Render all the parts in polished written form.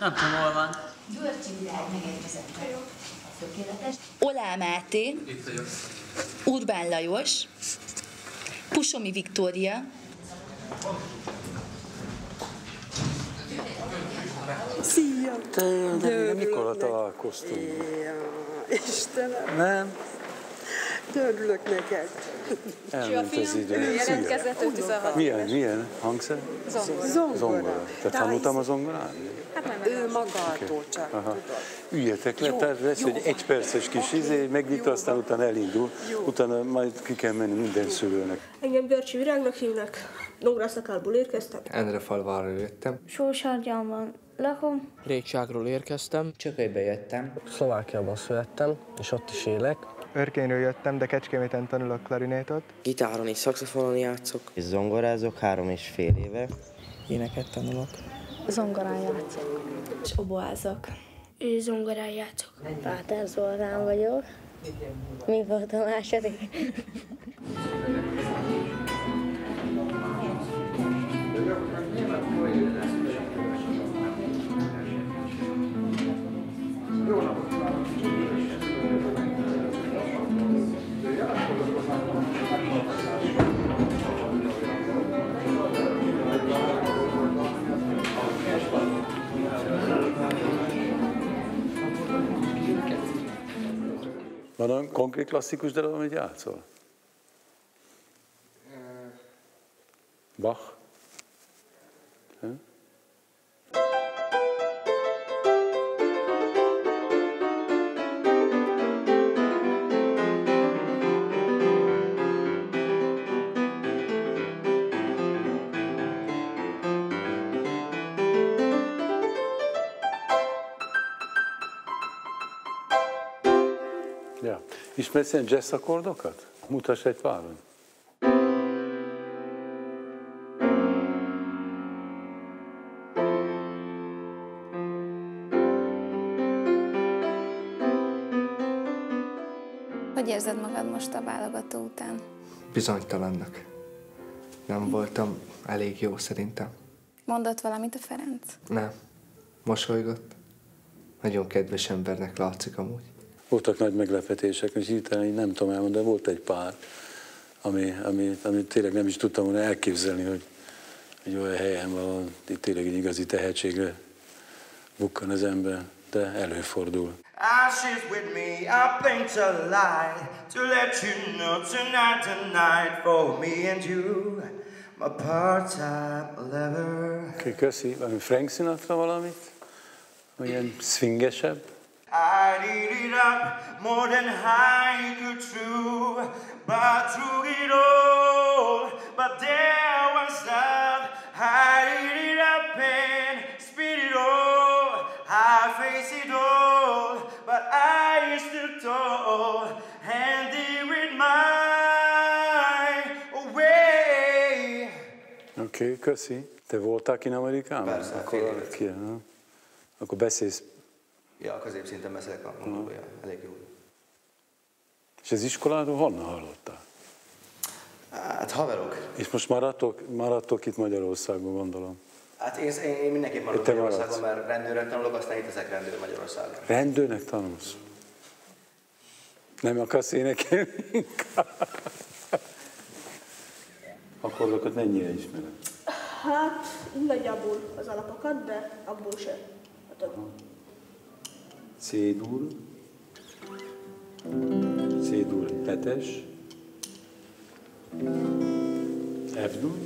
Nem tudom, hol van. Györgyi Virág megérkezett. Tökéletes. Olá Máté, Urbán Lajos, Pusomi Viktória, Szia! De mikor találkoztunk? Istenem, Nem? örülök neked. Elment az idő. Jelentkezett 56 Milyen hangszer? Zongora. Te tanultam a zongorán? Ő magától csak, tudod. Üljetek le, tehát lesz egy egyperces kis megnyitva, aztán utána elindul. Utána majd ki kell menni minden szülőnek. Engem Györgyi Virágnak hívnak, Nógrászakálból érkeztem. Endrefalváról jöttem. Sósargyalban lakom. Récságról érkeztem. Csökölybe jöttem. Szlovákiában születtem, és ott is élek. Örkényről jöttem, de Kecskeméten tanulok klarinétot. Gitáron és szaxofonon játszok. És zongorázok 3,5 éve. Éneket tanulok. Zongorán játszok. És oboázok. És zongorán játszok. Páter Zoltán vagyok. Mi volt a második? Van olyan konkrét klasszikus darab, amit játszol? Bach? Ja. Ismersz ilyen jazz akkordokat? Mutass egy páron. Hogy érzed magad most a válogató után? Bizonytalannak. Nem voltam elég jó szerintem. Mondott valamit a Ferenc? Nem. Mosolygott. Nagyon kedves embernek látszik amúgy. Voltak nagy meglepetések, és hirtelen nem tudom elmondani, de volt egy pár, amit tényleg nem is tudtam volna elképzelni, hogy olyan helyen van, itt tényleg egy igazi tehetségre bukkan az ember, de előfordul. Ashes with me, I paint a light to let you know tonight for me and you, my part-time lover. Okay, köszi. Valami Frank Sinatra valamit? Olyan swingesebb? I did it up more than I could chew, but through it all, but there was love. I did it up and spit it all, I face it all, but I still tall, and there with my way. Oké, köszi. Te voltál kint Amerikában? Persze, fél évet. Akkor beszélsz. Ja, középszinten beszélek angolul, elég jó. És az iskoláról honnan hallottál? Hát haverok. És most maradtok itt Magyarországon, gondolom? Hát én mindenképp maradok Magyarországon, mert rendőrnek tanulok, aztán itt ezek rendőr Magyarországon. Rendőrnek tanulsz? Nem akarsz énekelni inkább? Akkordokat mennyire ismered? Hát, nagyjából az alapokat, de abból sem. C-dur, C-dur 7-es, F-dur,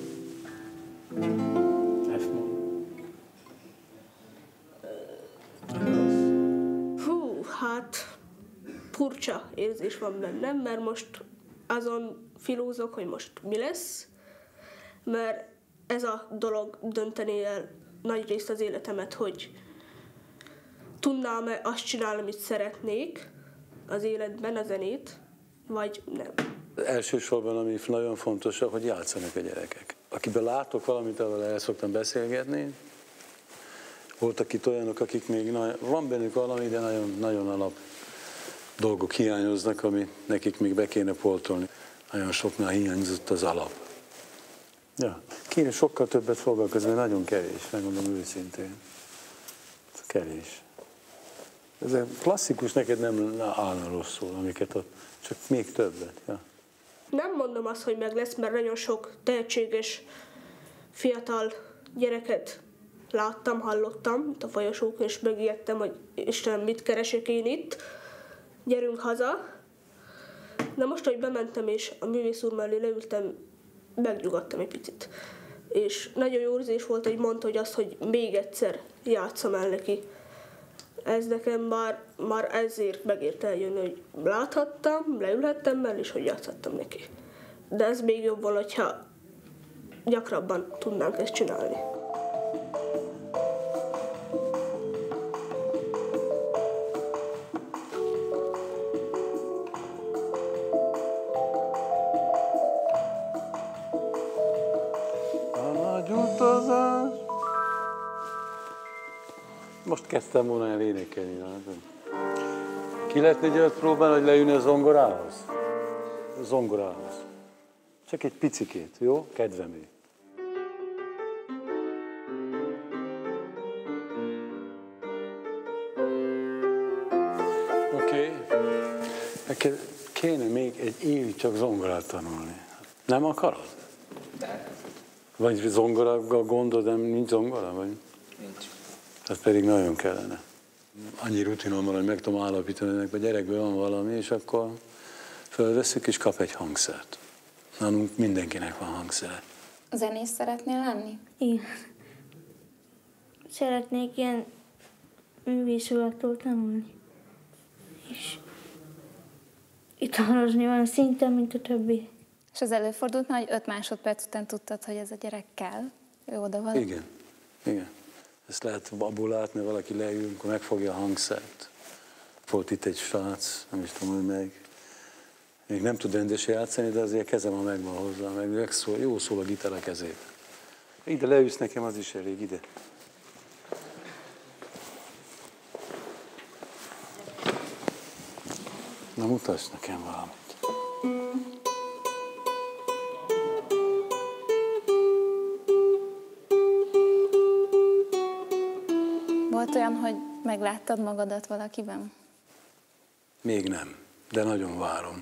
F-mol. Hú, hát furcsa érzés van bennem, mert most azon filózok, hogy most mi lesz, mert ez a dolog dönteni el nagy részt az életemet, hogy tudnám-e azt csinálni, amit szeretnék az életben, a zenét, vagy nem. Elsősorban, ami nagyon fontos, hogy játszanak a gyerekek. Akiben látok valamit, ahol el szoktam beszélgetni, voltak itt olyanok, akik még van bennük valami, de nagyon alap dolgok hiányoznak, amit nekik még be kéne pótolni. Nagyon soknál hiányzott az alap. Ja. Kéne sokkal többet foglalkozni, mert nagyon kevés, megmondom őszintén. Kevés. Ez a klasszikus neked nem állna rosszul, amiket ott, csak még többet. Ja. Nem mondom azt, hogy meg lesz, mert nagyon sok tehetséges, fiatal gyereket láttam, hallottam itt a folyosókon, és megijedtem, hogy Istenem, mit keresek én itt, gyerünk haza. De most, hogy bementem és a művész úr mellé leültem, megnyugodtam egy picit. És nagyon jó érzés volt, hogy mondta, hogy azt, hogy még egyszer játsszam el neki. Ez nekem már ezért megért eljönni, hogy láthattam, leülhettem mellé, és hogy játszhattam neki. De ez még jobb volna, hogyha gyakrabban tudnánk ezt csinálni. Most kezdtem volna el énekelni. Ki lehetne egy olyat próbálni, hogy leülni a zongorához? A zongorához. Csak egy picikét, jó? Kedvemé. Oké. Neked kéne még egy évig csak zongorát tanulni. Nem akarod? De. Vagy zongorákkal gondod, nem nincs zongora? Vagy? Nincs. Ez pedig nagyon kellene. Annyi rutinom van, hogy meg tudom állapítani, hogy a gyerekből van valami, és akkor fölveszük és kap egy hangszert. Nálunk mindenkinek van hangszere. Zenész szeretnél lenni? Igen. Szeretnék ilyen művészulaktól tanulni. És gitározni van szinten, mint a többi. És az előfordult már, hogy 5 másodperc után tudtad, hogy ez a gyerek kell? Ő oda van? Igen. Igen. Ezt lehet abból látni, valaki leül, amikor megfogja a hangszert. Volt itt egy srác, nem is tudom, hogy még nem tud rendesen játszani, de azért kezem a megvan hozzá, meg jó szól a gitár a kezébe. Ide leülsz nekem, az is elég, ide. Na mutass nekem valamit. Volt olyan, hogy megláttad magadat valakiben? Még nem, de nagyon várom.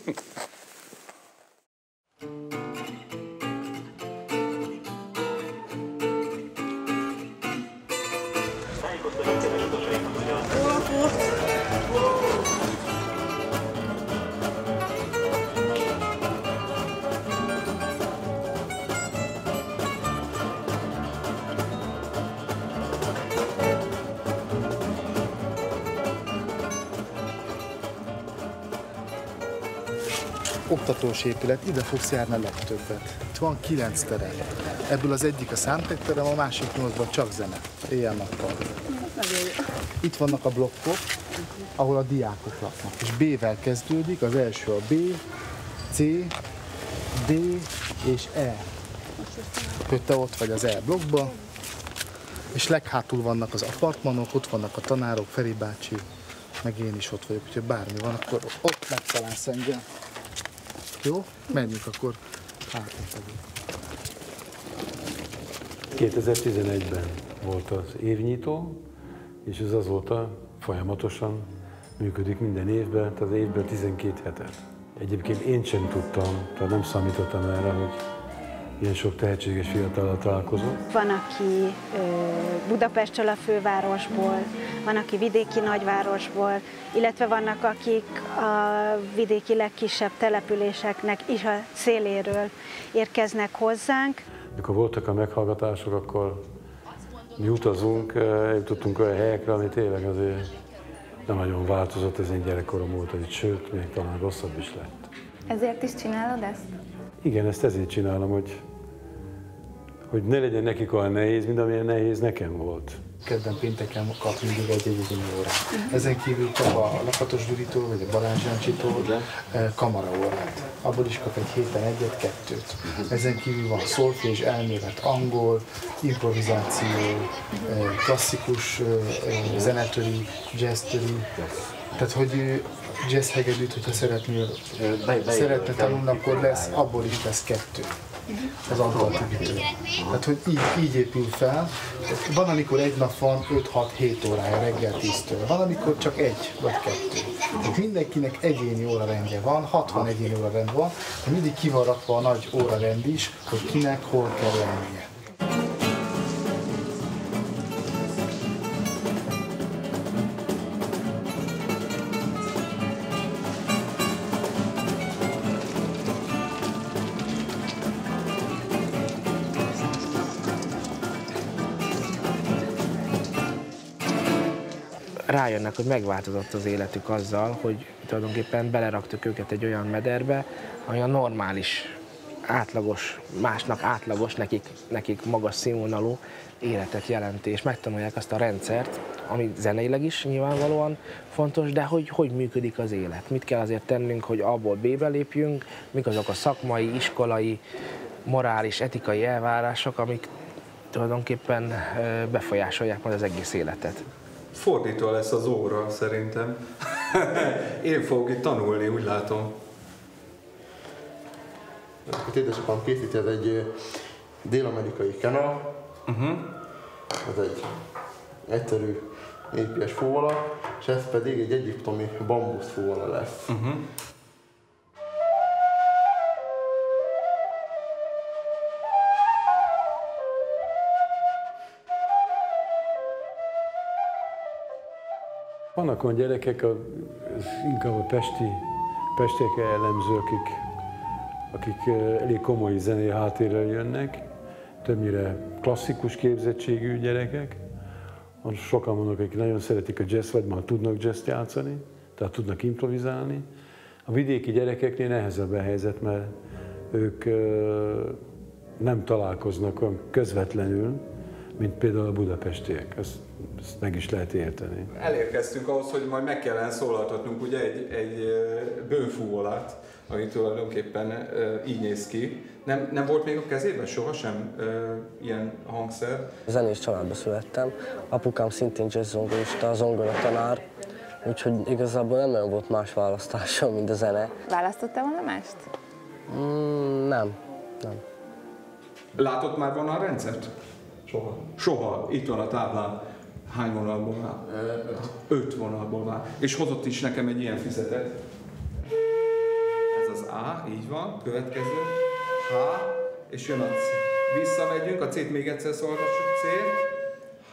Oktatós épület, ide fogsz járni a legtöbbet. Itt van 9 terem. Ebből az egyik a számítógépterem, a másik 8-ban csak zene. Éjjel-nappal. Itt vannak a blokkok, ahol a diákok laknak. És B-vel kezdődik, az első a B, C, D és E. Hogy te ott vagy az E blokkban, és leghátul vannak az apartmanok, ott vannak a tanárok, Feri bácsi, meg én is ott vagyok, úgyhogy bármi van, akkor ott megtalálsz engem. Jó? Menjünk akkor hátrafelé. 2011-ben volt az évnyitó, és ez azóta folyamatosan működik minden évben, tehát az évben 12 hetet. Egyébként én sem tudtam, tehát nem számítottam erre, hogy ilyen sok tehetséges fiatallal találkozunk. Van, aki Budapestről, a fővárosból, van, aki vidéki nagyvárosból, illetve vannak, akik a vidéki legkisebb településeknek is a széléről érkeznek hozzánk. Mikor voltak a meghallgatások, akkor mi utazunk, eljutottunk olyan helyekre, ami tényleg azért nem nagyon változott, ez én gyerekkorom óta, sőt, még talán rosszabb is lett. Ezért is csinálod ezt? Igen, ezt ezért csinálom, hogy ne legyen nekik olyan nehéz, mint amilyen nehéz nekem volt. Kedden pénteken kap mindig egy egyetemi órát. Ezen kívül kap a Lakatos Gyuritól, vagy a Balázs Jancsitól kamaraórát. Abból is kap egy héten egyet-kettőt. Ezen kívül van szolfés, elmélet, angol, improvizáció, klasszikus zenetöri, jazztöri. Tehát, hogy jazz hegedűt, hogyha szeretne tanulni, akkor lesz, abból is lesz 2. az Antarktika. Tehát, hogy így épül fel. Van, amikor egy nap van 5-6-7 órája reggel 10-től. Van, amikor csak 1 vagy 2. Tehát mindenkinek egyéni órarendje van, 60 egyéni órarend van, de mindig ki van rakva a nagy órarend is, hogy kinek hol kell lennie. Rájönnek, hogy megváltozott az életük azzal, hogy tulajdonképpen beleraktuk őket egy olyan mederbe, ami a normális, átlagos, másnak átlagos, nekik magas színvonalú életet jelent, és megtanulják azt a rendszert, ami zeneileg is nyilvánvalóan fontos, de hogy működik az élet. Mit kell azért tennünk, hogy abból B-be lépjünk, mik azok a szakmai, iskolai, morális, etikai elvárások, amik tulajdonképpen befolyásolják majd az egész életet. Fordítva lesz az óra, szerintem. Én fogok itt tanulni, úgy látom. Az édesapám készíti, ez egy dél-amerikai kena. Ez egy egyszerű épies fúvola, és ez pedig egy egyiptomi bambusz fúvola lesz. Vannak olyan gyerekek, inkább a pestiek jellemző, akik elég komoly zenei háttérrel jönnek, többnyire klasszikus képzettségű gyerekek. Sokan vannak, akik nagyon szeretik a jazz, vagy már tudnak jazzt játszani, tehát tudnak improvizálni. A vidéki gyerekeknél nehezebb a helyzet, mert ők nem találkoznak olyan közvetlenül, mint például a budapestiek. Ezt meg is lehet érteni. Elérkeztünk ahhoz, hogy majd meg kellene szólaltatnunk ugye egy bőnfúvolát, ami tulajdonképpen így néz ki. Nem volt még a kezében sohasem ilyen hangszer? Zenés családba születtem. Apukám szintén jazz-zongorista, zongoratanár, úgyhogy igazából nem nagyon volt más választásom, mint a zene. Választottál volna mást? Nem. Látott már vonalrendszert? Soha. Soha. Itt van a táblán. Hány vonalból áll? 5 vonalból áll. És hozott is nekem egy ilyen füzetet. Ez az A, így van. Következő. H, és jön a C. Visszamegyünk, a C-t még egyszer szolgassuk. C, H,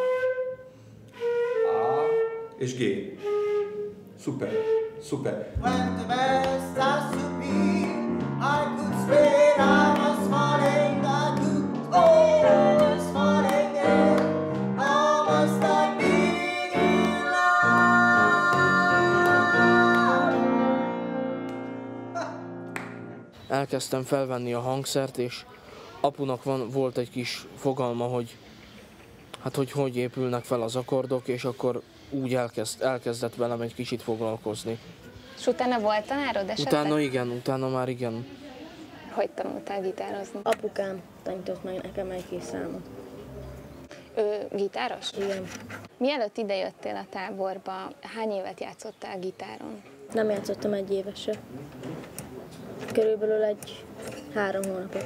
A és G. Szuper. Szuper. When the best starts to be, I could swear I was falling, I could swear I was falling, and I was like being in love. Elkezdtem felvenni a hangszert, és apunak volt egy kis fogalma, hogy épülnek fel az akkordok, és akkor úgy elkezdett velem egy kicsit foglalkozni. És utána volt tanárod esetleg? Utána már igen. Hogy tanultál gitározni? Apukám tanított meg nekem egy kis számot. Ő gitáros? Igen. Mielőtt idejöttél a táborba, hány évet játszottál gitáron? Nem játszottam 1 évet se. Körülbelül 3 hónapot.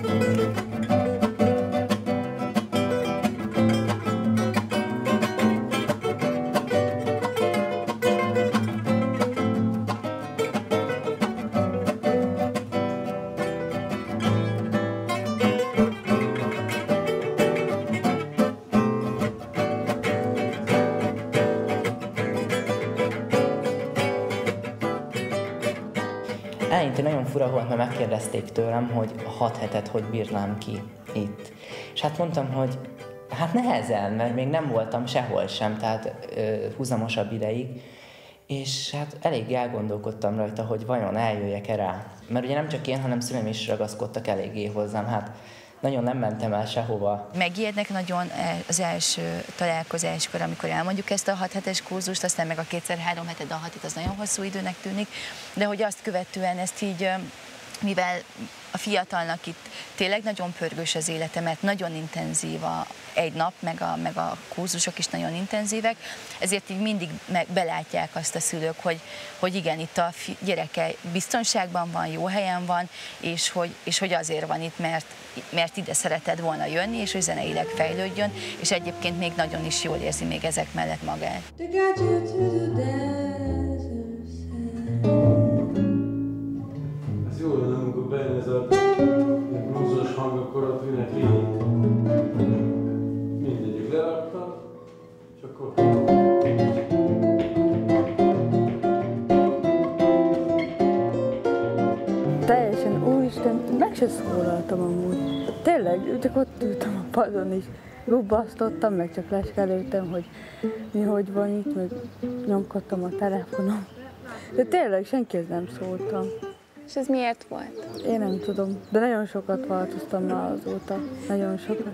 Eleinte nagyon fura volt, mert megkérdezték tőlem, hogy a 6 hetet hogy bírnám ki itt. És hát mondtam, hogy hát nehezen, mert még nem voltam sehol sem, tehát húzamosabb ideig. És hát elég elgondolkodtam rajta, hogy vajon eljöjjek-e rá. Mert ugye nem csak én, hanem szüleim is ragaszkodtak eléggé hozzám, hát nagyon nem mentem el sehova. Megijednek nagyon az első találkozáskor, amikor elmondjuk ezt a 6 hetes kurzust, aztán meg a 2x3 heted, a 6 hét az nagyon hosszú időnek tűnik, de hogy azt követően ezt így mivel a fiatalnak itt tényleg nagyon pörgős az élete, mert nagyon intenzív egy nap, meg a kurzusok is nagyon intenzívek, ezért így mindig belátják azt a szülők, hogy igen, itt a gyereke biztonságban van, jó helyen van, és hogy azért van itt, mert ide szereted volna jönni, és hogy zeneileg fejlődjön, és egyébként még nagyon is jól érzi még ezek mellett magát. Ez jó lenne, amikor bejön ez a bluesos hang, akkor a tűnek végig. Mindegyik lerakta, és akkor... Teljesen, úristen, meg se szólaltam amúgy. Tényleg, csak ott ültem a padon is. Gubbasztottam, meg csak leskelődtem, hogy mi hogy van itt, meg nyomkodtam a telefonom. De tényleg senkihez nem szóltam. És ez miért volt? Én nem tudom, de nagyon sokat változtam már azóta. Nagyon sokat.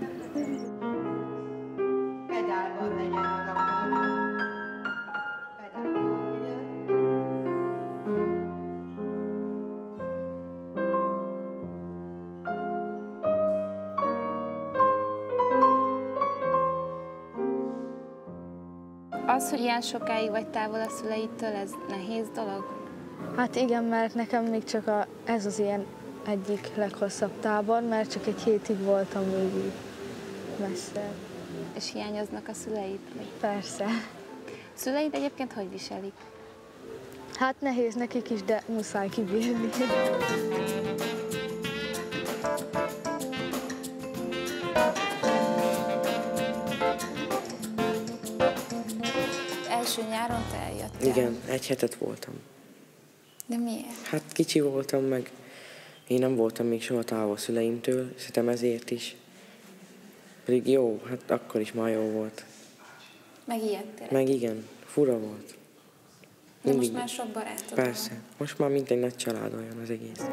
Az, hogy ilyen sokáig vagy távol a szüleidtől, ez nehéz dolog? Hát igen, mert nekem még csak ez az ilyen egyik leghosszabb tábor, mert csak egy hétig voltam végig messze. És hiányoznak a szüleid? Persze. A szüleid egyébként hogy viselik? Hát nehéz nekik is, de muszáj kibírni. Első nyáron te eljöttél? Igen, egy hetet voltam. De miért? Hát kicsi voltam, meg én nem voltam még soha távol szüleimtől, szerintem ezért is. Pedig jó, hát akkor is már jó volt. Megijedtél? Meg igen, fura volt. De most már sok barátod Persze, most már mint egy nagy család olyan az egész.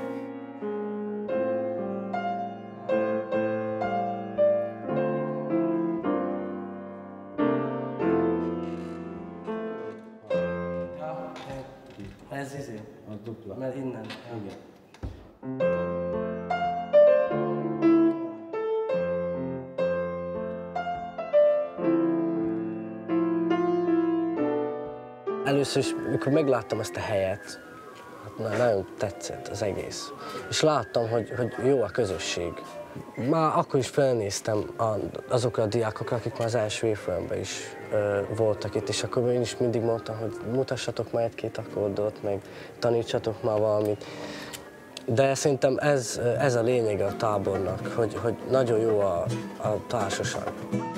Ez a dupla. Mert innen. Igen. Először is, mikor megláttam ezt a helyet, hát nagyon tetszett az egész. És láttam, hogy jó a közösség. Már akkor is felnéztem azokra a diákokra, akik már az első évfolyamban is voltak itt, és akkor én is mindig mondtam, hogy mutassatok már egy-két akkordot, meg tanítsatok már valamit. De szerintem ez a lényege a tábornak, hogy nagyon jó a társaság.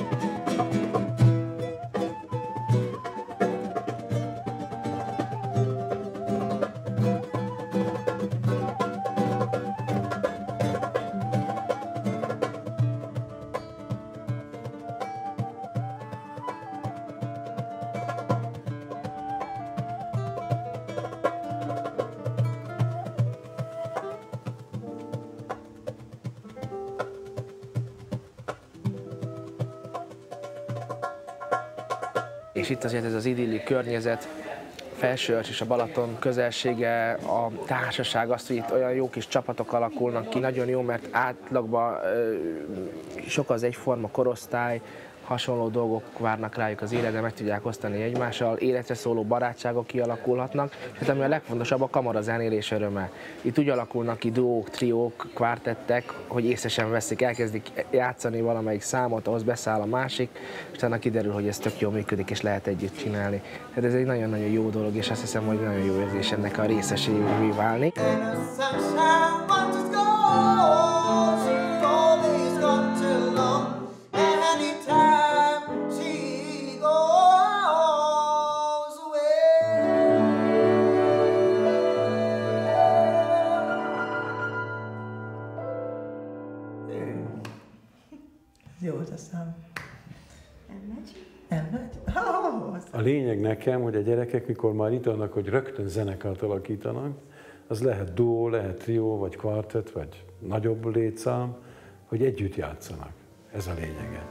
És itt azért ez az idilli környezet, Felsőörcs és a Balaton közelsége, a társaság, azt, hogy itt olyan jó kis csapatok alakulnak ki, nagyon jó, mert átlagban sok az egyforma korosztály, hasonló dolgok várnak rájuk az életbe, meg tudják osztani egymással, életre szóló barátságok kialakulhatnak, és hát ami a legfontosabb, a kamarazenélés öröme. Itt úgy alakulnak ki duók, triók, kvártettek, hogy észre sem veszik, elkezdik játszani valamelyik számot, ahhoz beszáll a másik, és utána kiderül, hogy ez tök jól működik, és lehet együtt csinálni. Tehát ez egy nagyon-nagyon jó dolog, és azt hiszem, hogy nagyon jó érzés ennek a részesévé válni. Jó, az a szám. Elmegy? A lényeg nekem, hogy a gyerekek, mikor már itt vannak, hogy rögtön zenekart alakítanak, az lehet duó, lehet trió, vagy kvartett, vagy nagyobb létszám, hogy együtt játszanak. Ez a lényege.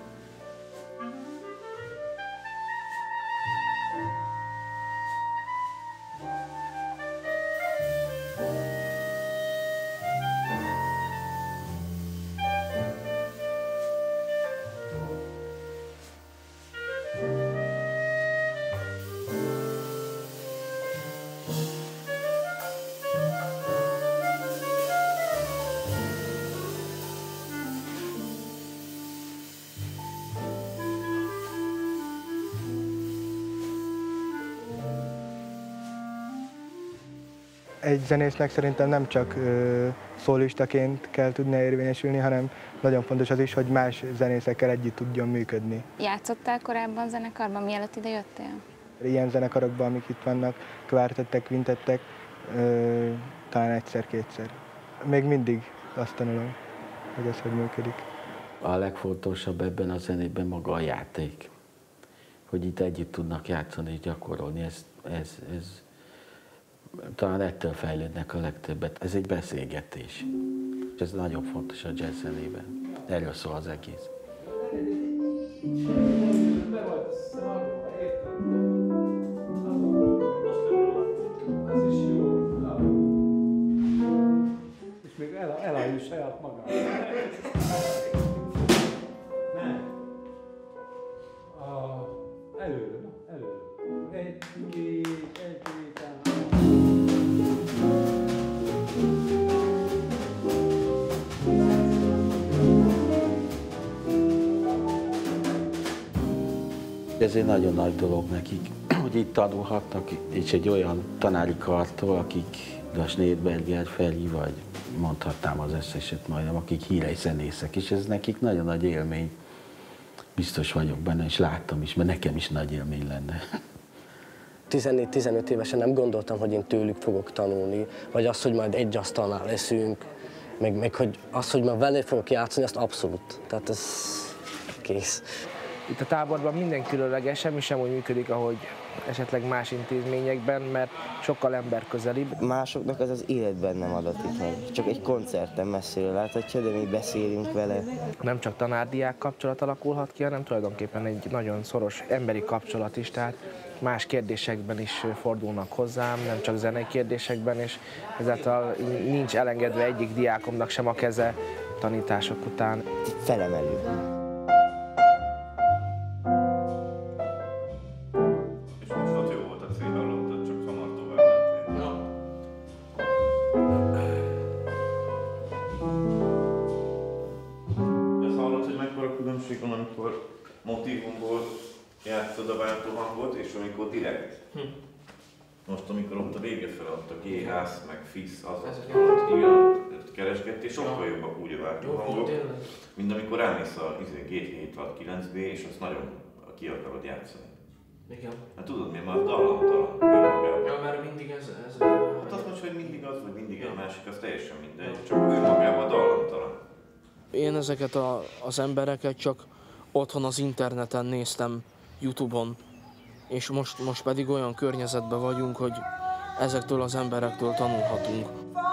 Egy zenésznek szerintem nem csak szólistaként kell tudnia érvényesülni, hanem nagyon fontos az is, hogy más zenészekkel együtt tudjon működni. Játszottál korábban zenekarban, mielőtt ide jöttél? Ilyen zenekarokban, amik itt vannak, kvártettek, kvintettek, talán egyszer-kétszer. Még mindig azt tanulom, hogy ez hogy működik. A legfontosabb ebben a zenében maga a játék. Hogy itt együtt tudnak játszani és gyakorolni. Ez talán ettől fejlődnek a legtöbbet. Ez egy beszélgetés. És ez nagyon fontos a jazz zenében. Erről szól az egész. És még elállj saját magát. Nem. Előre, előre. Egy, Ez egy nagyon nagy dolog nekik, hogy itt tanulhatnak, és egy olyan tanári kartól, akik a Schneidberger, Feri, vagy mondhatnám az összeset majdnem, akik híres zenészek, és ez nekik nagyon nagy élmény. Biztos vagyok benne, és láttam is, mert nekem is nagy élmény lenne. 14-15 évesen nem gondoltam, hogy én tőlük fogok tanulni, vagy azt, hogy majd egy asztalnál leszünk, meg hogy azt, hogy már vele fogok játszani, azt abszolút. Tehát ez kész. Itt a táborban minden különleges, semmi sem úgy működik, ahogy esetleg más intézményekben, mert sokkal emberközelibb. Másoknak az életben nem adatik meg. Csak egy koncerten messzire láthatja, de mi beszélünk vele. Nem csak tanár-diák kapcsolat alakulhat ki, hanem tulajdonképpen egy nagyon szoros emberi kapcsolat is, tehát más kérdésekben is fordulnak hozzám, nem csak zenei kérdésekben, és ezáltal nincs elengedve egyik diákomnak sem a keze tanítások után. Felemelő. Amikor motívumból játszod a váltóhangot, és amikor direkt. Most, amikor ott a vége fel, ott a G-ház, meg FISZ, az igen, keresgettél, sokkal jobbak úgy a váltóhangok, mint amikor elmész a G769B, és azt nagyon ki akarod játszani. Igen. Hát tudod miért? Már dallamtalan önmagában. Ja, mert mindig ez Hát azt mondja, hogy mindig az, vagy mindig egy másik, az teljesen mindegy, csak önmagában dallamtalan. Én ezeket az embereket csak otthon az interneten néztem, YouTube-on, és most pedig olyan környezetben vagyunk, hogy ezektől az emberektől tanulhatunk.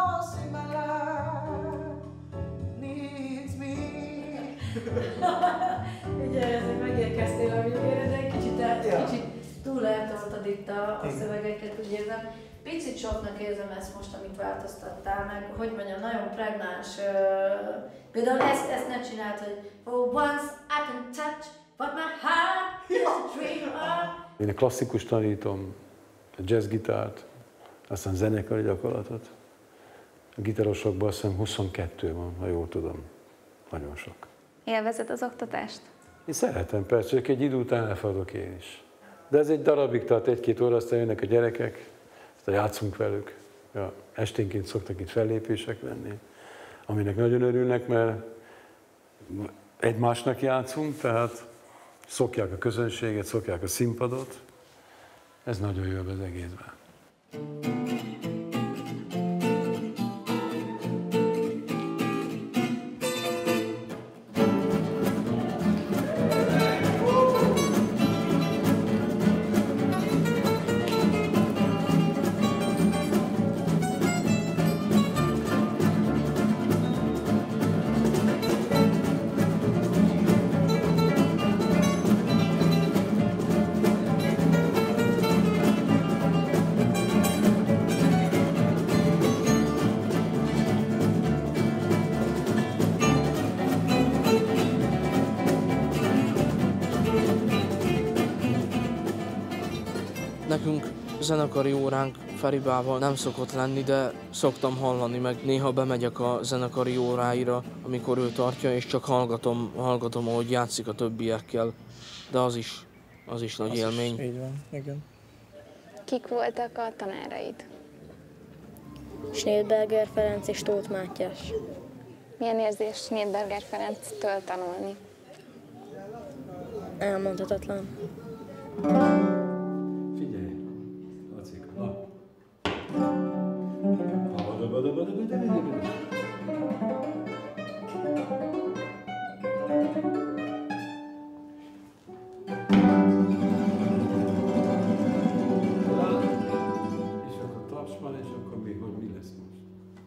Ugye ezek megérkeztél a végére, de kicsit túl eltoltad itt a szövegeket, úgy érzem. Picit soknak érzem ezt most, amit változtattál meg, hogy mondjam, nagyon pregnáns. Például ezt ne csináld, hogy for once I can touch what my heart is a dream of. Én a klasszikus tanítom, a jazzgitárt, aztán zenekari gyakorlatot. A gitarosokban azt hiszem 22 van, ha jól tudom. Nagyon sok. Élvezed az oktatást? Én szeretem, persze, csak egy idő után elfadok én is. De ez egy darabig tart, 1-2 óra, aztán jönnek a gyerekek, aztán játszunk velük. Ja, esténként szoktak itt fellépések lenni, aminek nagyon örülnek, mert egymásnak játszunk, tehát szokják a közönséget, szokják a színpadot. Ez nagyon jó az egészben. Nekünk zenekari óránk Feribával nem szokott lenni, de szoktam hallani, meg néha bemegyek a zenekari óráira, amikor ő tartja, és csak hallgatom, ahogy játszik a többiekkel, de az is nagy élmény. Így van, igen. Kik voltak a tanáraid? Schneidberger Ferenc és Tóth Mátyás. Milyen érzés Schneidberger Ferenctől tanulni? Elmondhatatlan. Figyelj, Lacika, és akkor taps van, és akkor még hogy mi lesz most?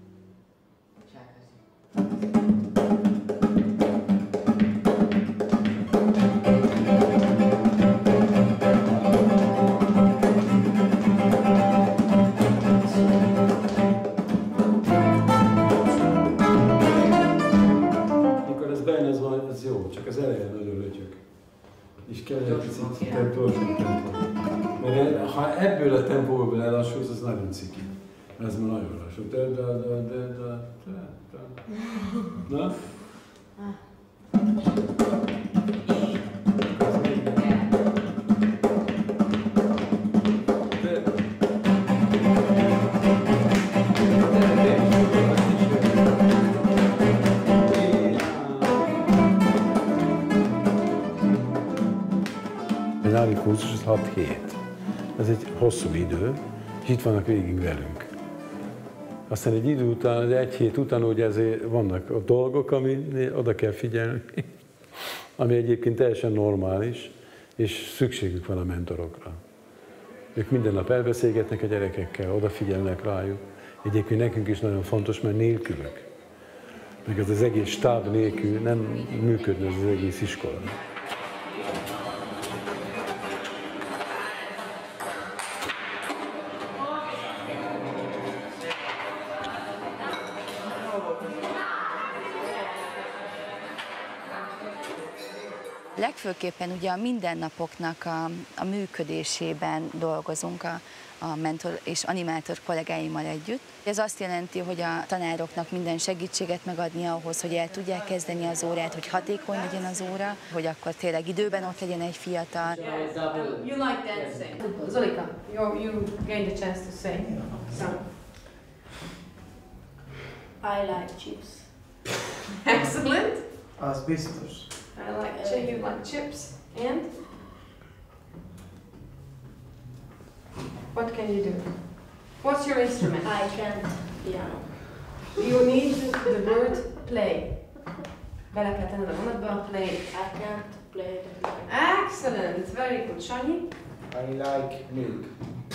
Mikor ez bejön, ez jó, csak az elején nagyon rötyök. És kell egy picit gyorsabb tempó. Mert ha ebből a tempóból elassulsz, az nagyon ciki. Ez már nagyon lassú. Na? Egy náli kurzus az 6 hét. Ez egy hosszú idő, és itt vannak végig velünk. Aztán egy idő után, egy hét után ugye ezért vannak a dolgok, ami oda kell figyelni, ami egyébként teljesen normális, és szükségük van a mentorokra. Ők minden nap elbeszélgetnek a gyerekekkel, odafigyelnek rájuk. Egyébként nekünk is nagyon fontos, mert nélkülök. Meg ez az egész stáb nélkül nem működne ez az egész iskola. Legfőképpen ugye a mindennapoknak a működésében dolgozunk a mentor és animátor kollégáimmal együtt. Ez azt jelenti, hogy a tanároknak minden segítséget megadni ahhoz, hogy el tudják kezdeni az órát, hogy hatékony legyen az óra, hogy akkor tényleg időben ott legyen egy fiatal. You like dancing. Zolika, you gained a chance to sing. So. I like chips. Excellent. Az biztos. You like chips. And? What can you do? What's your instrument? I can't piano. You need the word play. Bele kell tenned a mondatba, play. I can't play the piano. Excellent, very good. Sanyi? I like milk.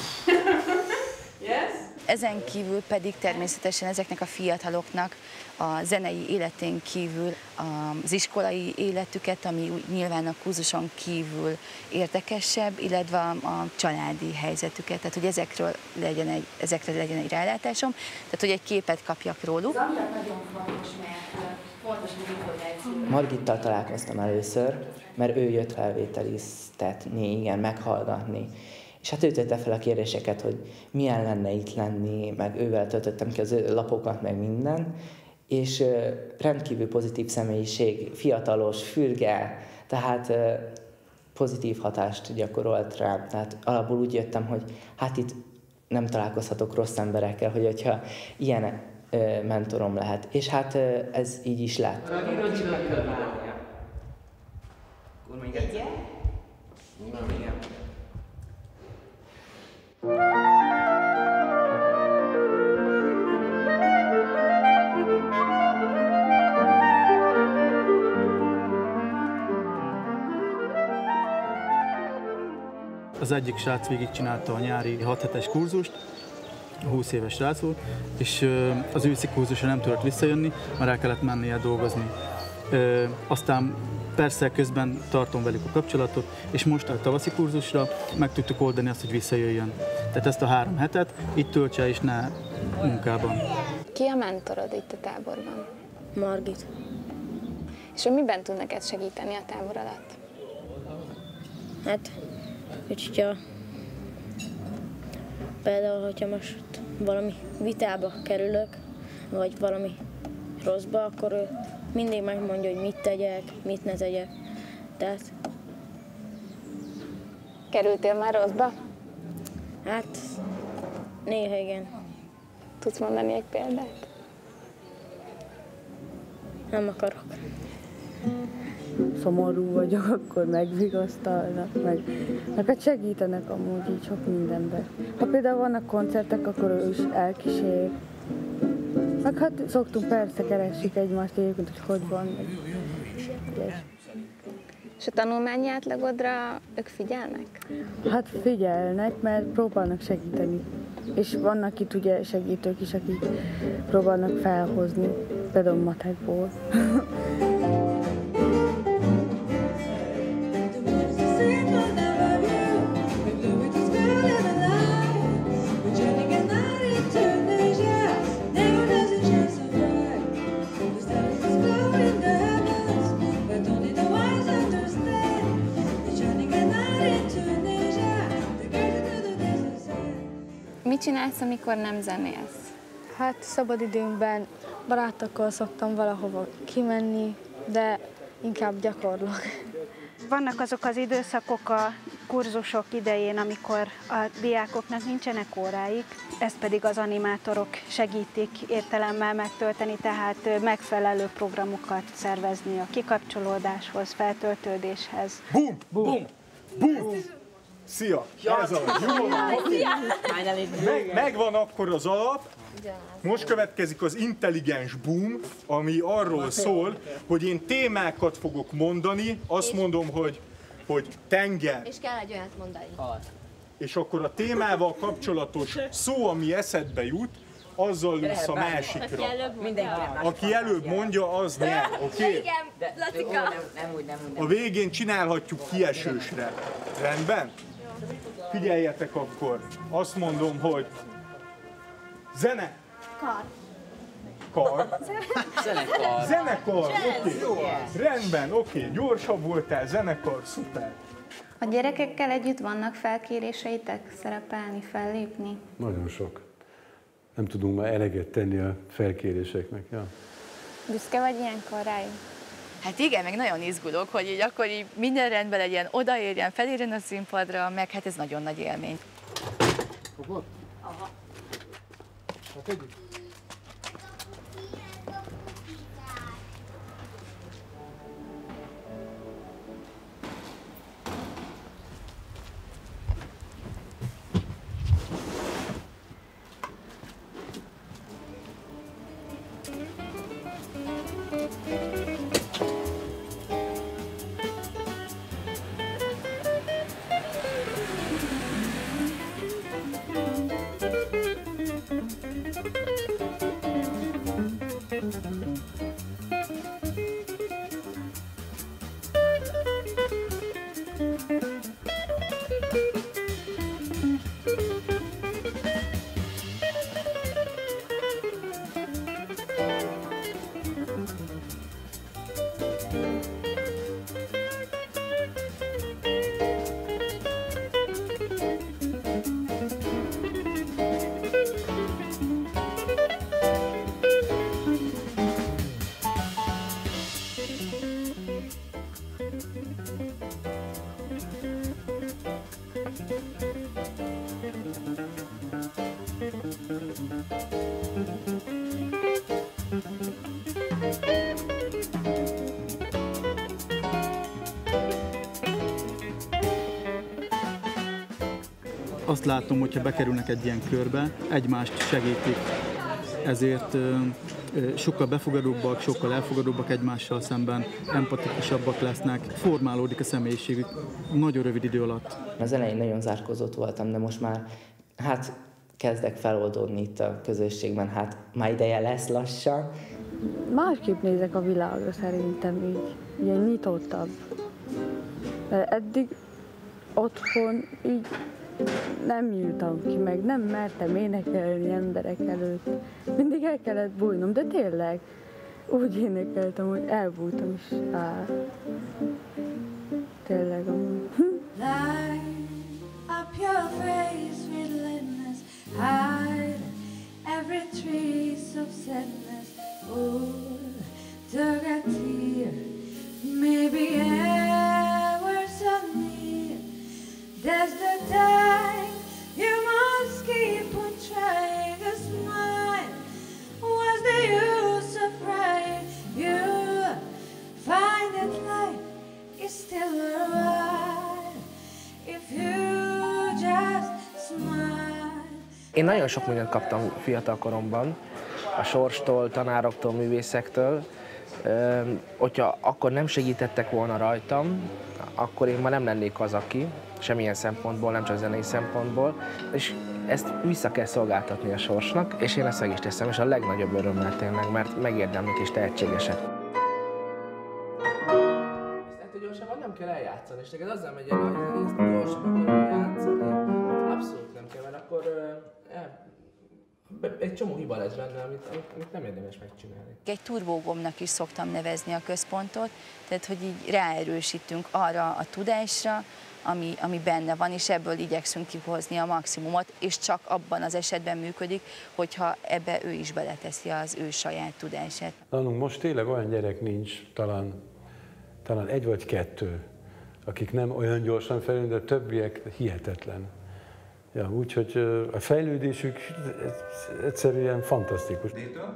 Yes? Ezen kívül pedig természetesen ezeknek a fiataloknak a zenei életén kívül az iskolai életüket, ami nyilván a kurzuson kívül érdekesebb, illetve a családi helyzetüket, tehát hogy ezekre legyen egy rálátásom, tehát hogy egy képet kapjak róluk. Az amiatt nagyon fontos, mert fontos, hogy információ. Margittal találkoztam először, mert ő jött felvételiztetni, igen, meghallgatni. És hát ő tette fel a kérdéseket, hogy milyen lenne itt lenni, meg ővel töltöttem ki az lapokat, meg minden. És rendkívül pozitív személyiség, fiatalos, fürge, tehát pozitív hatást gyakorolt rám. Tehát alapból úgy jöttem, hogy hát itt nem találkozhatok rossz emberekkel, hogyha ilyen mentorom lehet. És hát ez így is lett. Az egyik srác végigcsinálta a nyári 6 hetes kurzust, 20 éves srác volt, és az őszi kurzusra nem tudott visszajönni, mert el kellett mennie dolgozni. Aztán persze közben tartom velük a kapcsolatot, és most a tavaszi kurzusra meg tudtuk oldani azt, hogy visszajöjjön. Tehát ezt a 3 hetet itt töltse, és ne munkában. Ki a mentorod itt a táborban? Margit. És ő miben tud neked segíteni a tábor alatt? Hát, hogyha például, hogyha most valami vitába kerülök, vagy valami rosszba, akkor ő mindig megmondja, hogy mit tegyek, mit ne tegyek. Tehát... Kerültél már rosszba? Hát, néha igen. Tudsz mondani egy példát? Nem akarok. Szomorú vagyok, akkor megvigasztalnak, meg segítenek amúgy így sok mindenben. Ha például vannak koncertek, akkor ő is elkísér. Meg hát szoktunk persze keressük egymást egyébként, hogy van. És a tanulmányi átlagodra ők figyelnek? Hát figyelnek, mert próbálnak segíteni. És vannak itt ugye segítők is, akik próbálnak felhozni, például matekból. Mit csinálsz, amikor nem zenélsz? Hát szabadidőmben barátokkal szoktam valahova kimenni, de inkább gyakorlok. Vannak azok az időszakok a kurzusok idején, amikor a diákoknak nincsenek óráik, ezt pedig az animátorok segítik értelemmel megtölteni, tehát megfelelő programokat szervezni a kikapcsolódáshoz, feltöltődéshez. Bum! Bum! Bum! Szia! Ez az, jó? Megvan akkor az alap. Most következik az intelligens boom, ami arról szól, hogy én témákat fogok mondani, azt mondom, hogy tenger. És kell egy olyat mondani. És akkor a témával kapcsolatos szó, ami eszedbe jut, azzal lősz a másikra. Aki előbb mondja, az nyer, oké? Igen, Latika. A végén csinálhatjuk kiesősre. Rendben? Figyeljetek akkor. Azt mondom, hogy zene. Kar. Kar. Zenekar. Zenekar, oké. Rendben, oké. Gyorsabb voltál, zenekar, szuper. A gyerekekkel együtt vannak felkéréseitek szerepelni, fellépni? Nagyon sok. Nem tudunk már eleget tenni a felkéréseknek. Ja. Büszke vagy ilyenkor rájuk? Hát igen, meg nagyon izgulok, hogy így akkor így minden rendben legyen, odaérjen, felérjen a színpadra, meg hát ez nagyon nagy élmény. Fogod? Aha. Hát együtt. Azt látom, hogyha bekerülnek egy ilyen körbe, egymást segítik. Ezért sokkal befogadóbbak, sokkal elfogadóbbak egymással szemben, empatikusabbak lesznek, formálódik a személyiségük nagyon rövid idő alatt. Az elején nagyon zárkózott voltam, de most már kezdek feloldódni itt a közösségben, már ideje lesz lassan. Másképp nézek a világra szerintem így, ilyen nyitottabb. Mert eddig otthon így nem nyíltam ki, meg nem mertem énekelni emberek előtt. Mindig el kellett bújnom, de tényleg úgy énekeltem, hogy elbújtam is. Tényleg amúgy. Light up your face with lightness, hide every trace of sadness. Oh, took a tear, maybe ever so near. There's the time you must keep on trying to smile. Én nagyon sok mindent kaptam fiatal koromban, a sorstól, tanároktól, művészektől. Hogyha akkor nem segítettek volna rajtam, akkor én ma nem lennék az, aki, semmilyen szempontból, nem csak zenei szempontból, és ezt vissza kell szolgáltatni a sorsnak, és én ezt meg is teszem, és a legnagyobb örömmel tényleg, mert megérdemlik és tehetségesek. Ezt gyorsabban nem kell eljátszani, és neked azzal megy el, hogy ezt gyorsabban akarom játszani, abszolút nem kell, mert akkor egy csomó hiba lesz benne, amit nem érdemes megcsinálni. Egy turbógombnak is szoktam nevezni a központot, tehát hogy így ráerősítünk arra a tudásra, ami benne van, és ebből igyekszünk kihozni a maximumot, és csak abban az esetben működik, hogyha ebbe ő is beleteszi az ő saját tudását. Nálunk most tényleg olyan gyerek nincs, talán egy vagy kettő, akik nem olyan gyorsan fejlődnek, de a többiek hihetetlen. Ja, úgyhogy a fejlődésük egyszerűen fantasztikus.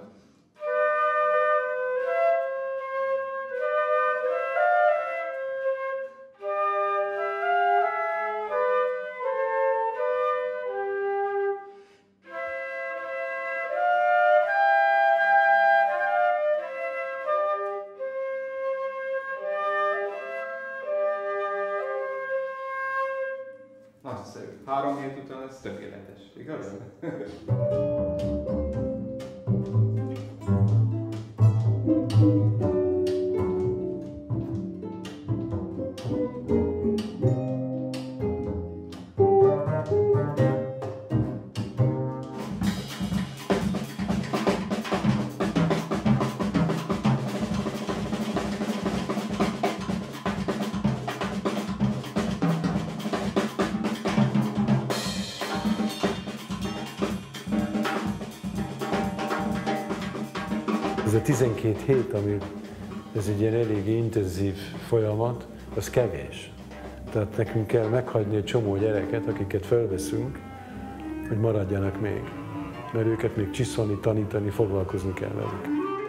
Nagyszerű. 3 hét után ez tökéletes, igaz? Ez a 12 hét, ami ez egy ilyen eléggé intenzív folyamat, az kevés. Tehát nekünk kell meghagyni egy csomó gyereket, akiket felveszünk, hogy maradjanak még. Mert őket még csiszolni, tanítani, foglalkozni kell velük.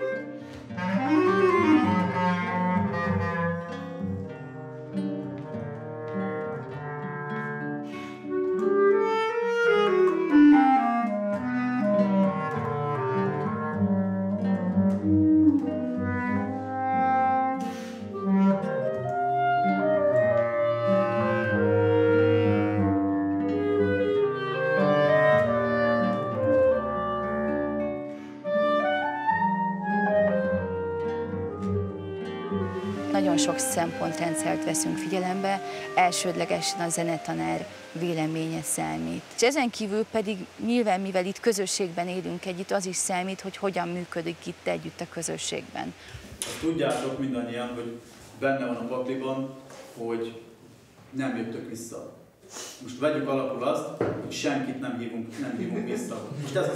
Nagyon sok szempontrendszert veszünk figyelembe, elsődlegesen a zenetanár véleménye számít. És ezen kívül pedig nyilván, mivel itt közösségben élünk együtt, az is számít, hogy hogyan működik itt együtt a közösségben. Tudjátok mindannyian, hogy benne van a pakliban, hogy nem jöttök vissza. Most vegyük alapul azt, hogy senkit nem hívunk vissza. Most ez az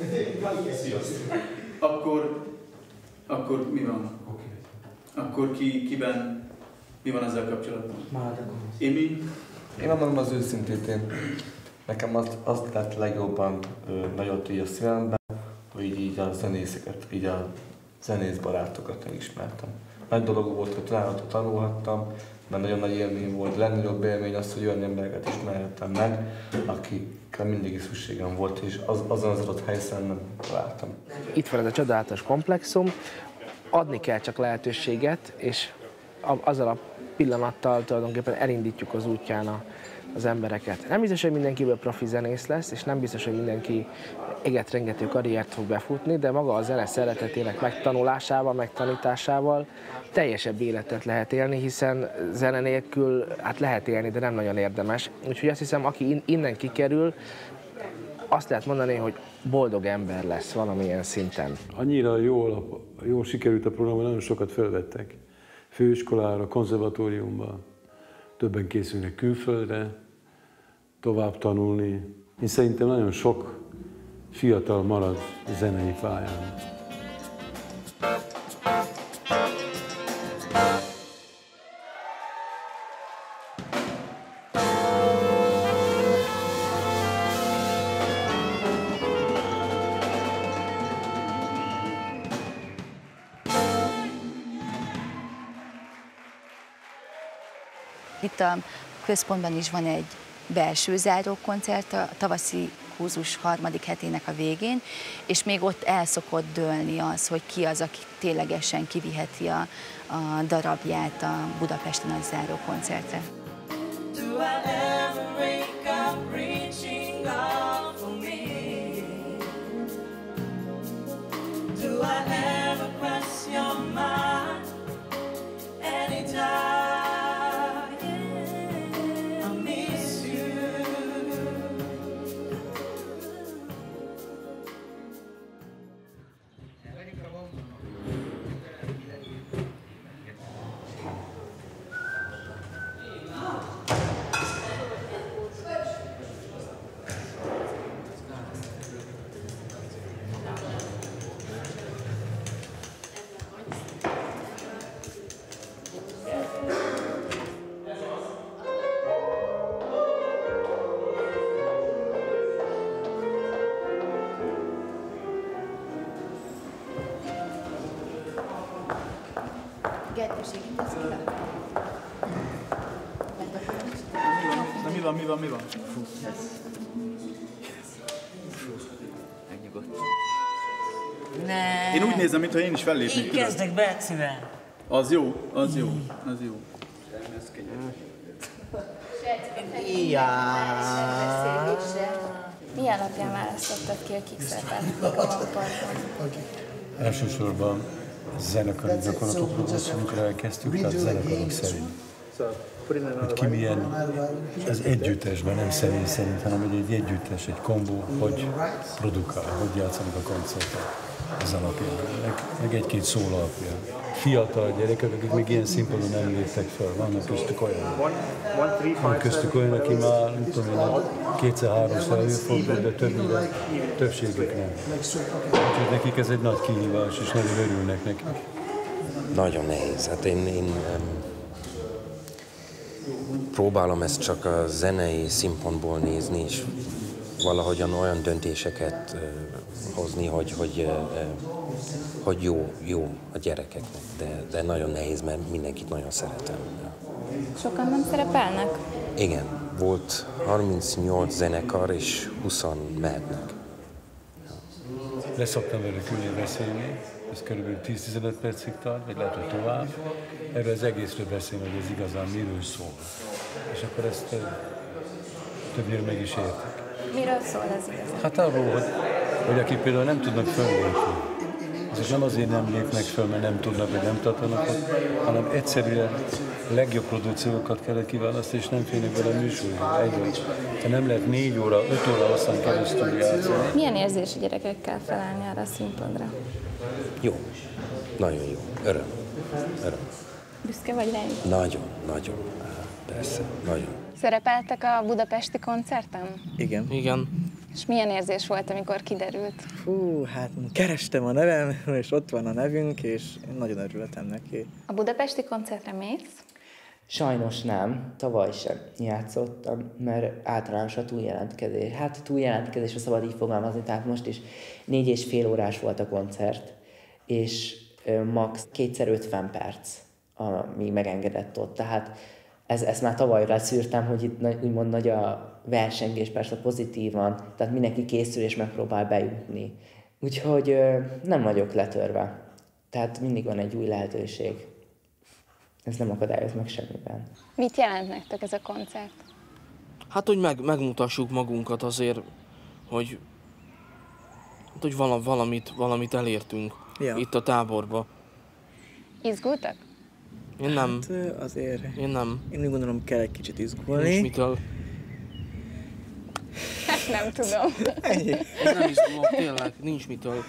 akkor mi van? Akkor kiben mi van ezzel kapcsolatban? Émi? Én mondom az őszintén, nekem azt lett legjobban nagyot így a szívemben, hogy így a zenészeket, így a zenész barátokat megismertem. Nagy dolog volt, hogy tanulhattam, mert nagyon nagy élmény volt. Legnagyobb élmény az, hogy olyan embereket ismerhettem meg, akikkel mindig is szükségem volt, és azon az adott helyszínen nem találtam. Itt van ez a csodálatos komplexum, adni kell csak lehetőséget, és azzal a pillanattal tulajdonképpen elindítjuk az útján az embereket. Nem biztos, hogy mindenkiből profi zenész lesz, és nem biztos, hogy mindenki égetrengető karriert fog befutni, de maga a zene szeretetének megtanulásával, megtanításával teljesebb életet lehet élni, hiszen zene nélkül hát lehet élni, de nem nagyon érdemes. Úgyhogy azt hiszem, aki innen kikerül, azt lehet mondani, hogy boldog ember lesz valamilyen szinten. Annyira jól sikerült a program, hogy nagyon sokat felvettek. Főiskolára, konzervatóriumba, többen készülnek külföldre, tovább tanulni. Én szerintem nagyon sok fiatal marad a zenei pályán. Itt a központban is van egy belső zárókoncert a tavaszi kurzus harmadik hetének a végén, és még ott el szokott dőlni az, hogy ki az, aki ténylegesen kiviheti a darabját a budapesti nagyzáró koncertre. Do I ever cross your mind anytime? I miss you. Mi van? Megnyugodt. Én úgy nézem, mintha én is fellépnék. Én kezdek Bercivel. Az jó. Mi alapján választottad ki, akik szerepelnek a Parkban? Elsősorban zenekari gyakorlatokról van szó, amikor elkezdtük, tehát zenekarok szerint. Hogy ki milyen, ez együttesben, nem személy szerint, hanem egy együttes, egy kombó, hogy produkál, hogy játszanak a koncertet az alapján, meg egy-két szól alapján. Fiatal gyerekek, akik még ilyen színpadon nem léptek fel, vannak köztük olyan. Van köztük olyan, aki már, nem tudom én, kétszer-háromszor előfordul, de többségük nem. Úgyhogy nekik ez egy nagy kihívás, és nagyon örülnek nekik. Nagyon nehéz. Hát én próbálom ezt csak a zenei szempontból nézni, és valahogyan olyan döntéseket hozni, hogy jó a gyerekeknek, de nagyon nehéz, mert mindenkit nagyon szeretem. Sokan nem szerepelnek? Igen, volt 38 zenekar, és 20 mehetnek. Leszoktam velük ülni beszélni, ez körülbelül 10-15 percig tart, vagy lehet, hogy tovább. Erről az egészről beszélni, hogy ez igazán miről szól. És akkor ezt többnyire meg is értik. Miről szól ez igazán? Hát arról, hogy akik például nem tudnak föllépni. És nem azért nem lépnek föl, mert nem tudnak, vagy nem tartanak ott, hanem egyszerűen legjobb produkciókat kellett kiválasztani, és nem félnek bele a műsorba. Tehát nem lehet 4 óra, 5 óra aztán keresztül játszani. Milyen érzés a gyerekekkel felállni arra a színpadra? Jó. Nagyon jó. Öröm. Büszke vagy rájuk? Nagyon. Persze, nagyon. Szerepeltek a budapesti koncerten? Igen. És milyen érzés volt, amikor kiderült? Fú, hát kerestem a nevem, és ott van a nevünk, és én nagyon örültem neki. A budapesti koncertre mész? Sajnos nem, tavaly sem játszottam, mert általános a túljelentkezés. Hát túljelentkezésre szabad így fogalmazni, tehát most is 4,5 órás volt a koncert, és max. 2x50 perc, ami megengedett ott. Tehát ezt már tavalyra szűrtem, hogy itt úgymond nagy a versengés, persze pozitívan, tehát mindenki készül és megpróbál bejutni. Úgyhogy nem vagyok letörve, tehát mindig van egy új lehetőség. Ez nem akadályoz meg semmiben. Mit jelent nektek ez a koncert? Hát, hogy megmutassuk magunkat azért, hogy valamit elértünk itt a táborba. Izgultak? Én nem. Hát azért... Én nem. Én úgy gondolom, kell egy kicsit izgulni. Nincs mitől. Hát nem tudom. Nem izgulok, tényleg, nincs mitől.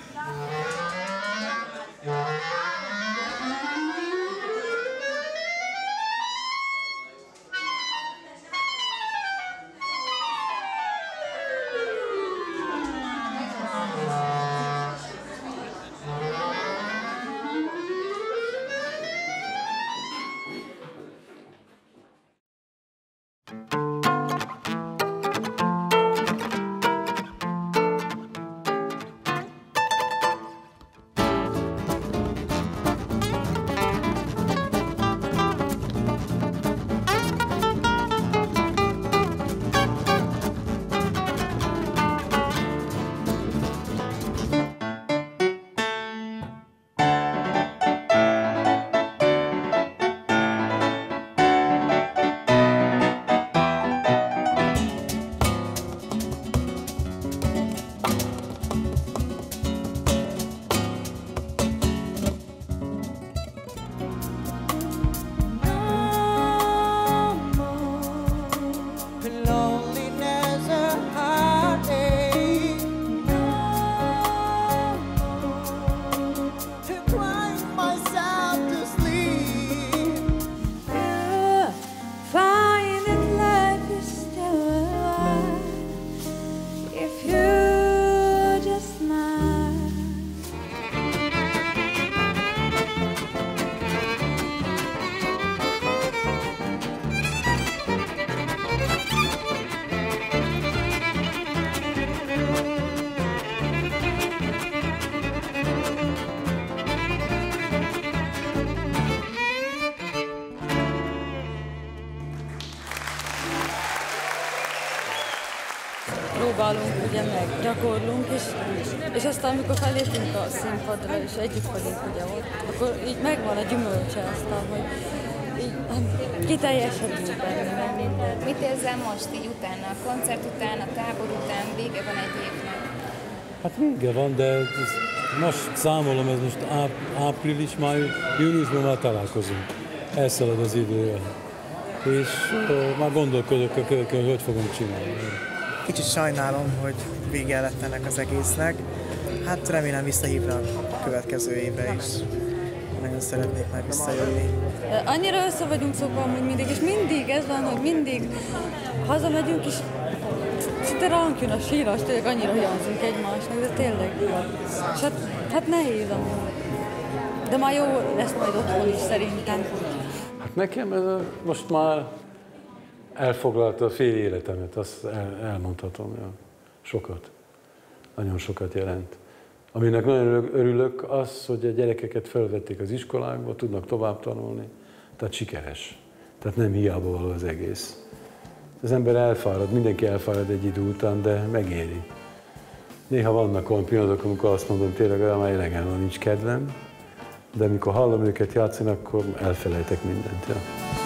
gyakorlunk, és aztán amikor felépünk a színpadra, és együtt vagyunk ugye ott, akkor így megvan a gyümölcse aztán, hogy így kiteljesedünk benne, meg minden. Mit érzel most így utána, a koncert után, a tábor után, vége van egy évnek? Hát vége van, de most számolom, ez most április, május, júniusban már találkozunk. Elszalad az idő. És már gondolkodok a következőn, hogy fogom csinálni. Kicsit sajnálom, hogy vége lett ennek az egésznek. Hát remélem visszahívnak a következő évre is. Nagyon szeretnék már visszajönni. Annyira össze vagyunk szokva amúgy mindig, és mindig ez van, hogy mindig hazamegyünk, és szinte ránk jön a sírás, tényleg annyira hiányzunk egymásnak, de tényleg. És hát nehéz amúgy. De már jó lesz majd otthon is szerintem. Hát nekem ez most már elfoglalta a fél életemet, azt elmondhatom. Ja. Sokat. Nagyon sokat jelent. Aminek nagyon örülök az, hogy a gyerekeket felvették az iskolákba, tudnak tovább tanulni, tehát sikeres. Tehát nem hiába való az egész. Az ember elfárad, mindenki elfárad egy idő után, de megéri. Néha vannak olyan pillanatok, amikor azt mondom, tényleg olyan már elegem van, nincs kedvem, de amikor hallom őket játszani, akkor elfelejtek mindent. Ja.